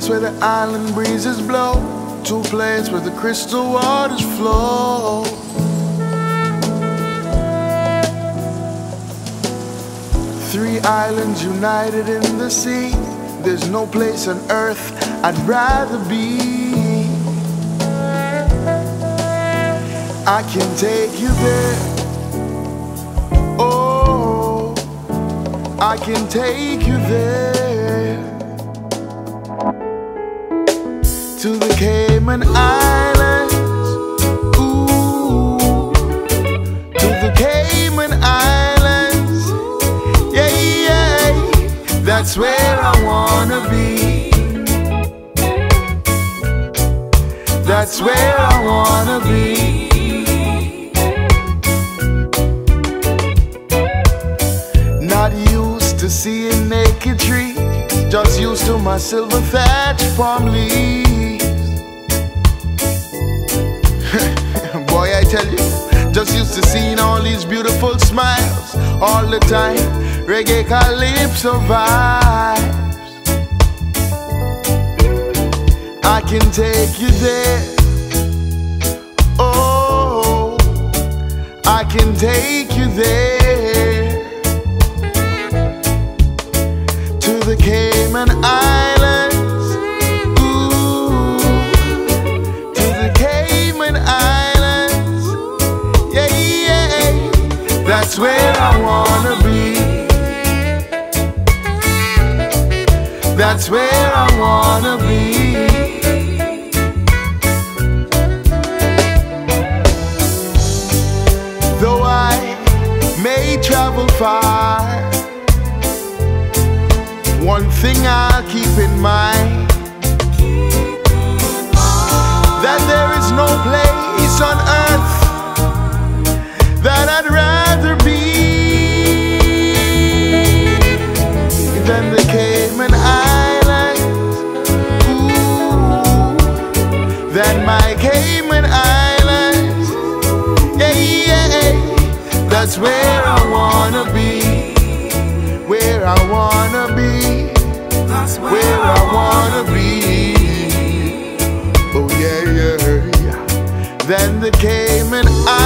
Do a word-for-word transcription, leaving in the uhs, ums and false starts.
place where the island breezes blow, to a place where the crystal waters flow. Three islands united in the sea. There's no place on earth I'd rather be. I can take you there. Oh, I can take you there. To the Cayman Islands. Ooh, to the Cayman Islands. Yeah, yeah, that's where I wanna be. That's where I wanna be. Not used to seeing naked trees, just used to my silver thatch palm leaves. Boy, I tell you, just used to seeing all these beautiful smiles all the time. Reggae calypso vibes. I can take you there. Oh, I can take you there. To the Cayman Islands. Ooh, to the Cayman Islands. Yeah, yeah, that's where I wanna be. That's where I wanna be. Though I may travel far, one thing I'll keep in mind, that there is no place on earth that I'd rather be than the Cayman Islands. Ooh, than my Cayman Islands. Yeah, yeah, that's where I wanna be. Where I wanna be. Where I wanna be. Oh yeah, yeah, yeah. Then the Cayman Islands.